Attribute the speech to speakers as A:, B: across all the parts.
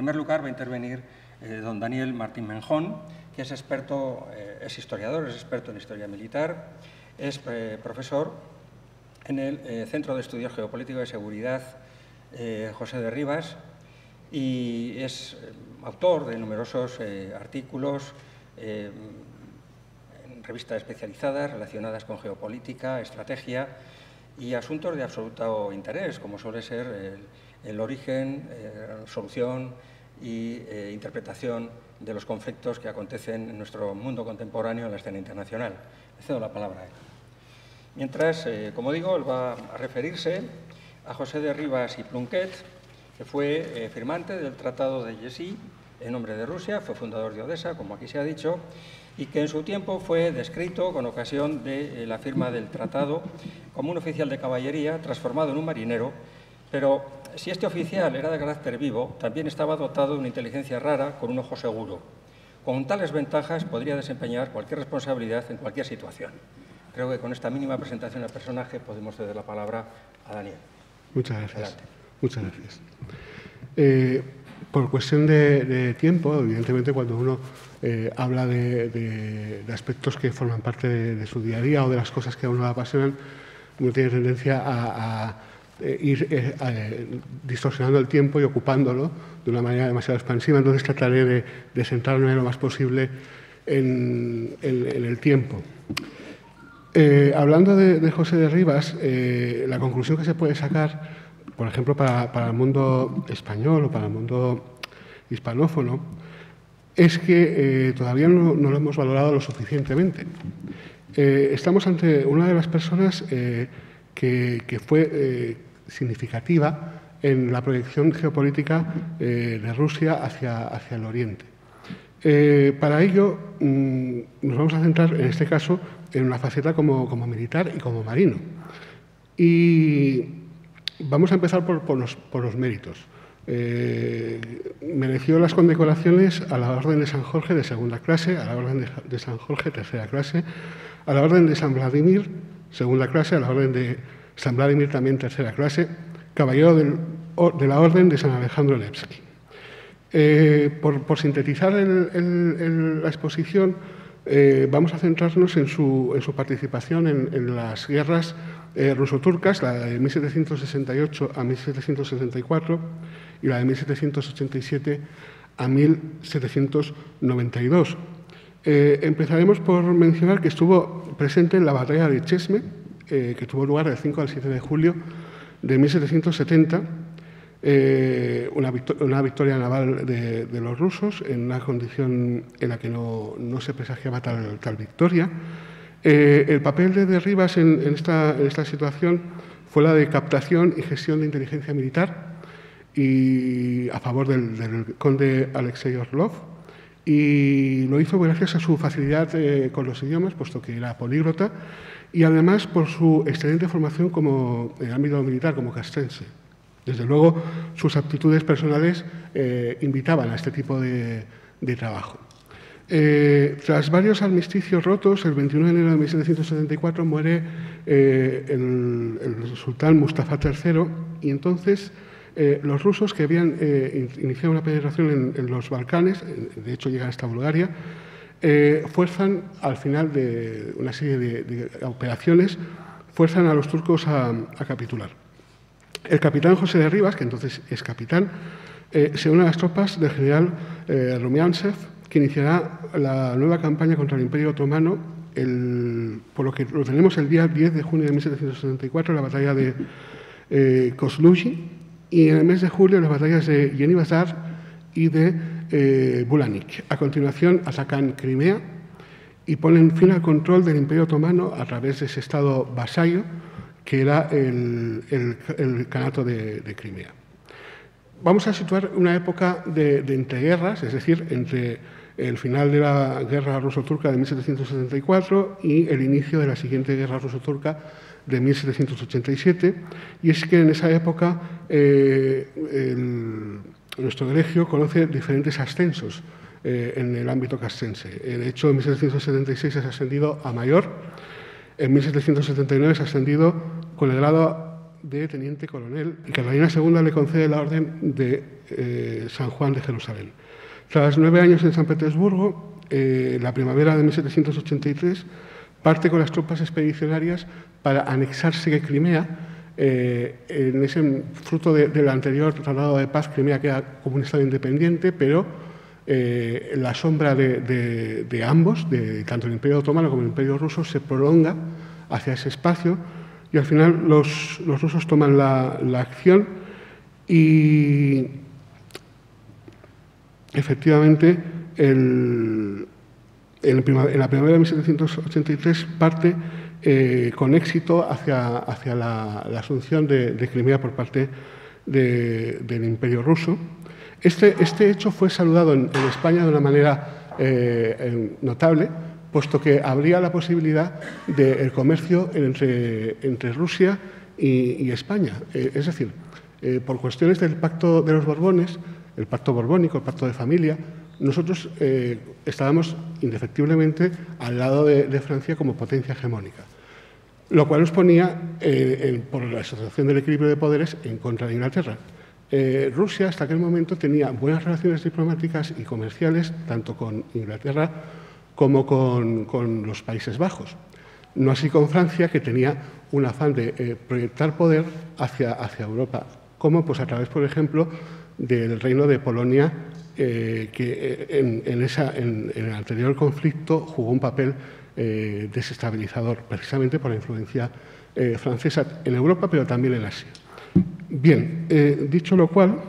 A: primer lugar va a intervenir don Daniel Martín Menjón, que es experto, es historiador, es experto en historia militar, es profesor en el Centro de Estudios Geopolíticos de Seguridad José de Rivas y es autor de numerosos artículos en revistas especializadas relacionadas con geopolítica, estrategia y asuntos de absoluto interés, como suele ser el origen, solución y interpretación de los conflictos que acontecen en nuestro mundo contemporáneo en la escena internacional. Le cedo la palabra a él. Mientras, como digo, él va a referirse a José de Rivas y Plunkett, que fue firmante del Tratado de Jessy en nombre de Rusia, fue fundador de Odessa, como aquí se ha dicho, y que en su tiempo fue descrito con ocasión de la firma del tratado como un oficial de caballería transformado en un marinero, pero si este oficial era de carácter vivo, también estaba dotado de una inteligencia rara con un ojo seguro. Con tales ventajas podría desempeñar cualquier responsabilidad en cualquier situación. Creo que con esta mínima presentación del personaje podemos ceder la palabra a Daniel.
B: Muchas gracias.
A: Adelante.
B: Muchas gracias. Por cuestión de tiempo, evidentemente, cuando uno habla de aspectos que forman parte de su día a día o de las cosas que a uno le apasionan, uno tiene tendencia a ir distorsionando el tiempo y ocupándolo de una manera demasiado expansiva. Entonces trataré de centrarme lo más posible en el tiempo. Hablando de José de Rivas, la conclusión que se puede sacar, por ejemplo, para el mundo español o para el mundo hispanófono, es que todavía no lo hemos valorado lo suficientemente. Estamos ante una de las personas que fue significativa en la proyección geopolítica de Rusia hacia el Oriente. Para ello, nos vamos a centrar, en este caso, en una faceta como militar y como marino. Y vamos a empezar por los méritos. Mereció las condecoraciones a la Orden de San Jorge de segunda clase, a la Orden de San Jorge tercera clase, a la Orden de San Vladimir segunda clase, a la Orden de San Vladimir también tercera clase, caballero de la Orden de San Alejandro Nevsky. Por sintetizar la exposición, vamos a centrarnos en su participación en las guerras ruso-turcas, la de 1768 a 1764 y la de 1787 a 1792. Empezaremos por mencionar que estuvo presente en la batalla de Chesme, que tuvo lugar del 5 al 7 de julio de 1770, una victoria naval de los rusos en una condición en la que no se presagiaba tal victoria. El papel de Rivas en esta situación fue la de captación y gestión de inteligencia militar y a favor del conde Alexei Orlov, y lo hizo gracias a su facilidad con los idiomas, puesto que era políglota, y además por su excelente formación en el ámbito militar como castrense. Desde luego, sus aptitudes personales invitaban a este tipo de trabajo. Tras varios armisticios rotos, el 21 de enero de 1774 muere el sultán Mustafa III, y entonces los rusos, que habían iniciado una penetración en los Balcanes, de hecho llegan hasta Bulgaria, fuerzan, al final de una serie de operaciones, fuerzan a los turcos a capitular. El capitán José de Rivas, que entonces es capitán, se une a las tropas del general Rumiantsev, que iniciará la nueva campaña contra el Imperio Otomano, por lo que lo tenemos el día 10 de junio de 1774, la batalla de Kozluji, y en el mes de julio las batallas de Yeni Bazar y de Bulanik. A continuación atacan Crimea y ponen fin al control del Imperio Otomano a través de ese estado vasallo que era el Kanato de Crimea. Vamos a situar una época de entreguerras, es decir, entre el final de la guerra ruso-turca de 1774 y el inicio de la siguiente guerra ruso-turca de 1787, y es que en esa época nuestro colegio conoce diferentes ascensos en el ámbito castrense. De hecho, en 1776 es ascendido a mayor, en 1779 es ascendido con el grado de teniente coronel, y Carolina II le concede la orden de San Juan de Jerusalén. Tras 9 años en San Petersburgo, la primavera de 1783, parte con las tropas expedicionarias para anexarse de Crimea. En ese fruto del anterior tratado de paz, Crimea queda como un estado independiente, pero la sombra de ambos, tanto el Imperio Otomano como el Imperio Ruso, se prolonga hacia ese espacio y al final los rusos toman la acción y efectivamente en la primavera de 1783 parte con éxito hacia la asunción de Crimea por parte del Imperio Ruso. Este hecho fue saludado en España de una manera notable, puesto que habría la posibilidad del comercio entre Rusia y España. Es decir, por cuestiones del pacto de los Borbones, el pacto borbónico, el pacto de familia, nosotros estábamos indefectiblemente al lado de Francia como potencia hegemónica, lo cual nos ponía, por la situación del equilibrio de poderes, en contra de Inglaterra. Rusia hasta aquel momento tenía buenas relaciones diplomáticas y comerciales tanto con Inglaterra como con los Países Bajos. No así con Francia, que tenía un afán de proyectar poder hacia Europa, como pues, a través, por ejemplo, del Reino de Polonia, que en el anterior conflicto jugó un papel desestabilizador, precisamente por la influencia francesa en Europa, pero también en Asia. Bien, dicho lo cual,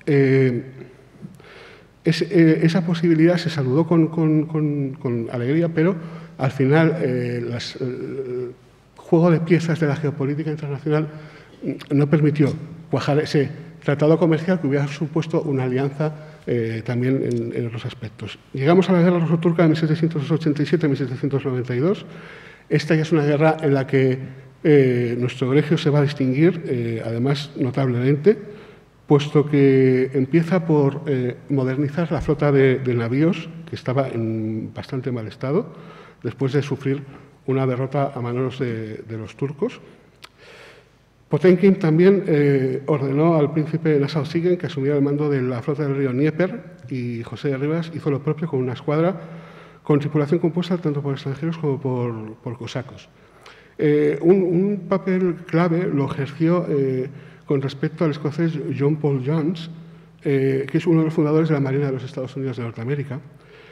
B: esa posibilidad se saludó con alegría, pero al final el juego de piezas de la geopolítica internacional no permitió cuajar ese tratado comercial que hubiera supuesto una alianza también en otros aspectos. Llegamos a la guerra ruso-turca de 1787-1792. Esta ya es una guerra en la que nuestro egregio se va a distinguir, además, notablemente, puesto que empieza por modernizar la flota de navíos, que estaba en bastante mal estado, después de sufrir una derrota a manos de los turcos. Potemkin también ordenó al príncipe Nassau-Siegen que asumiera el mando de la flota del río Dnieper, y José de Rivas hizo lo propio con una escuadra con tripulación compuesta tanto por extranjeros como por cosacos. Un papel clave lo ejerció con respecto al escocés John Paul Jones, que es uno de los fundadores de la Marina de los Estados Unidos de Norteamérica.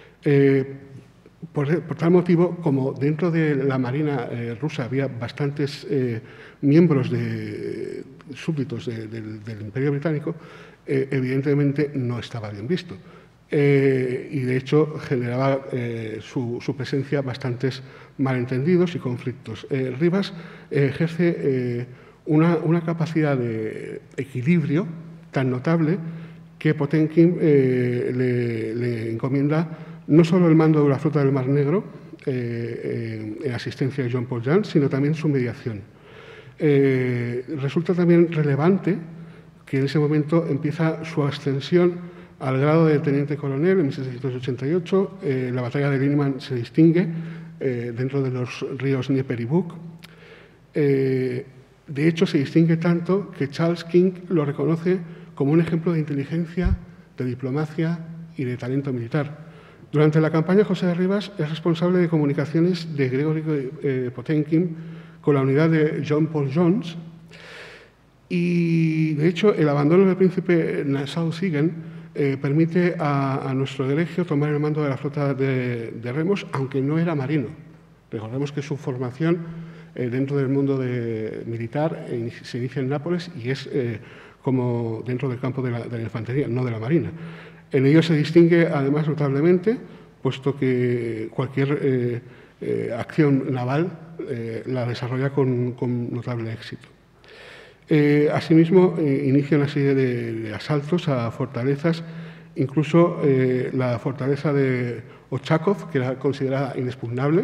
B: Por tal motivo, como dentro de la Marina rusa había bastantes miembros súbditos del Imperio Británico, evidentemente no estaba bien visto. Y de hecho generaba su presencia bastantes malentendidos y conflictos. Rivas ejerce una capacidad de equilibrio tan notable que Potemkin le encomienda no solo el mando de la flota del Mar Negro en asistencia de John Paul Jones, sino también su mediación. Resulta también relevante que en ese momento empieza su ascensión al grado de teniente coronel en 1788. La batalla de Linman se distingue dentro de los ríos Dnieper y Bug. De hecho, se distingue tanto que Charles King lo reconoce como un ejemplo de inteligencia, de diplomacia y de talento militar. Durante la campaña, José de Rivas es responsable de comunicaciones de Gregory Potemkin con la unidad de John Paul Jones, y de hecho el abandono del príncipe Nassau-Siegen permite a nuestro egregio tomar el mando de la flota de remos, aunque no era marino. Recordemos que su formación dentro del mundo militar se inicia en Nápoles y es como dentro del campo de la infantería, no de la marina. En ello se distingue además notablemente, puesto que cualquier acción naval la desarrolla con notable éxito. Asimismo, inicia una serie de asaltos a fortalezas, incluso la fortaleza de Ochakov, que era considerada inexpugnable.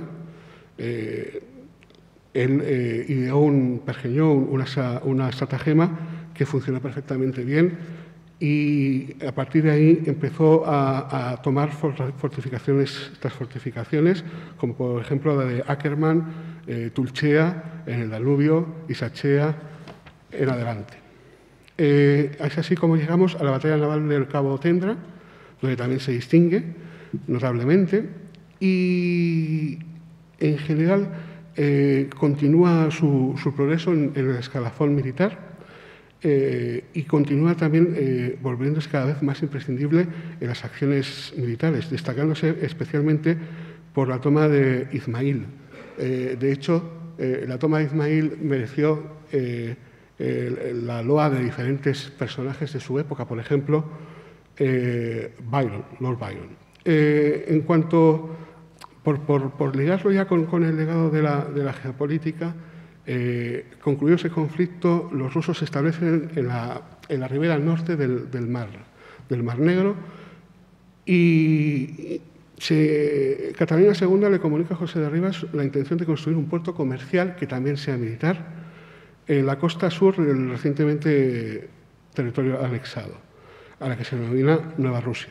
B: Él pergeñó una estratagema que funcionó perfectamente bien, y a partir de ahí empezó a tomar fortificaciones, como por ejemplo la de Ackerman, Tulchea en el Danubio y Sachea en adelante. Es así como llegamos a la batalla naval del Cabo Tendra, donde también se distingue notablemente, y en general continúa su progreso en el escalafón militar y continúa también volviéndose cada vez más imprescindible en las acciones militares, destacándose especialmente por la toma de Ismail. De hecho, la toma de Ismail mereció la loa de diferentes personajes de su época, por ejemplo, Lord Byron. En cuanto, por ligarlo ya con el legado de la geopolítica, concluido ese conflicto, los rusos se establecen en la ribera norte del Mar Negro, y Catalina II le comunica a José de Rivas la intención de construir un puerto comercial que también sea militar en la costa sur del recientemente territorio anexado, a la que se denomina Nueva Rusia.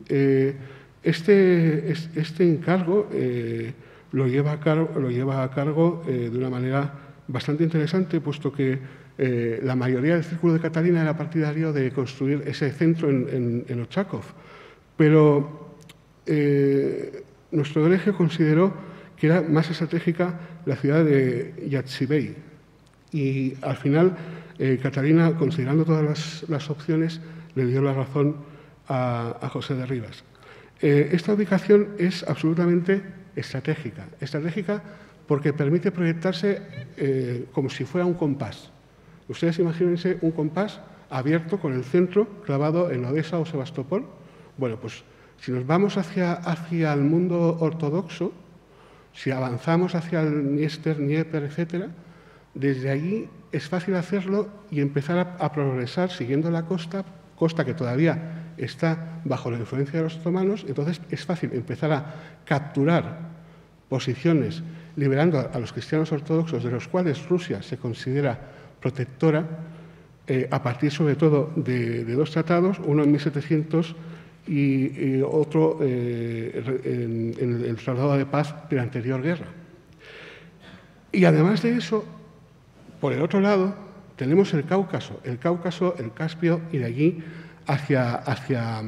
B: Este encargo lo lleva a cargo de una manera bastante interesante, puesto que la mayoría del círculo de Catalina era partidario de construir ese centro en Ochakov, pero nuestro egregio consideró que era más estratégica la ciudad de Yatsibey, y al final Catalina, considerando todas las opciones, le dio la razón a José de Rivas. Esta ubicación es absolutamente estratégica porque permite proyectarse como si fuera un compás. Ustedes imagínense un compás abierto con el centro clavado en Odesa o Sebastopol. Bueno, pues si nos vamos hacia el mundo ortodoxo, si avanzamos hacia el Dnieper, etcétera, desde allí es fácil hacerlo y empezar a progresar siguiendo la costa que todavía está bajo la influencia de los otomanos. Entonces es fácil empezar a capturar posiciones, liberando a los cristianos ortodoxos, de los cuales Rusia se considera protectora, a partir sobre todo de dos tratados, uno en 1700 y otro en el Tratado de Paz de la anterior guerra. Y además de eso, por el otro lado, tenemos el Cáucaso, el Caspio, y de allí hacia Asia,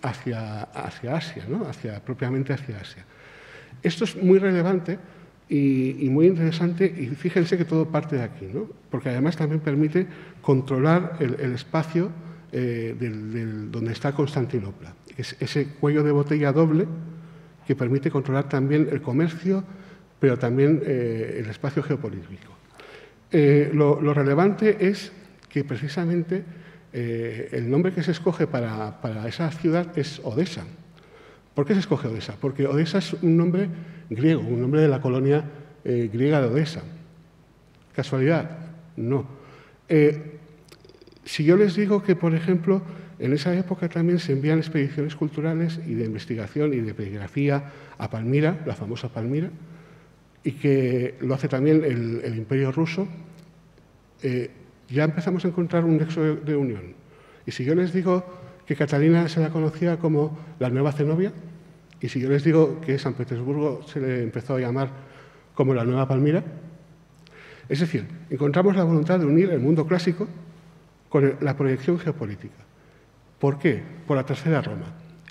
B: ¿no? Propiamente hacia Asia. Esto es muy relevante y muy interesante, y fíjense que todo parte de aquí, ¿no? Porque además también permite controlar el espacio donde está Constantinopla. Es ese cuello de botella doble que permite controlar también el comercio, pero también el espacio geopolítico. Lo relevante es que precisamente el nombre que se escoge para esa ciudad es Odesa. ¿Por qué se escoge Odesa? Porque Odesa es un nombre griego, un nombre de la colonia griega de Odesa. ¿Casualidad? No. Si yo les digo que, por ejemplo, en esa época también se envían expediciones culturales y de investigación y de epigrafía a Palmira, la famosa Palmira, y que lo hace también el Imperio ruso, ya empezamos a encontrar un nexo de unión. Y si yo les digo que Catalina se la conocía como la Nueva Zenobia, y si yo les digo que San Petersburgo se le empezó a llamar como la Nueva Palmira, es decir, encontramos la voluntad de unir el mundo clásico con la proyección geopolítica. ¿Por qué? Por la Tercera Roma.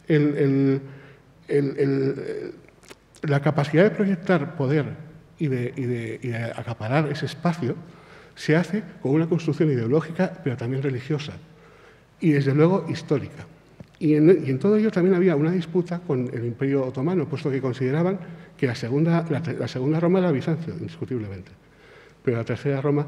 B: La capacidad de proyectar poder y de acaparar ese espacio se hace con una construcción ideológica, pero también religiosa, y desde luego histórica. Y en todo ello también había una disputa con el Imperio Otomano, puesto que consideraban que la segunda Roma era Bizancio, indiscutiblemente, pero la Tercera Roma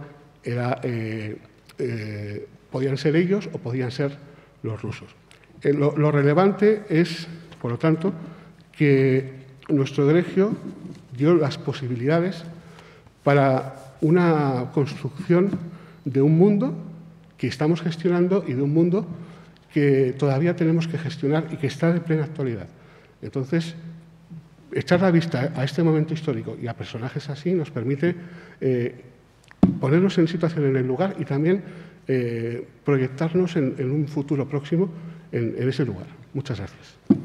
B: podían ser ellos o podían ser los rusos. Lo relevante es, por lo tanto, que nuestro egregio dio las posibilidades para una construcción de un mundo que estamos gestionando y de un mundo que todavía tenemos que gestionar y que está de plena actualidad. Entonces, echar la vista a este momento histórico y a personajes así nos permite ponernos en situación en el lugar y también proyectarnos en un futuro próximo en ese lugar. Muchas gracias.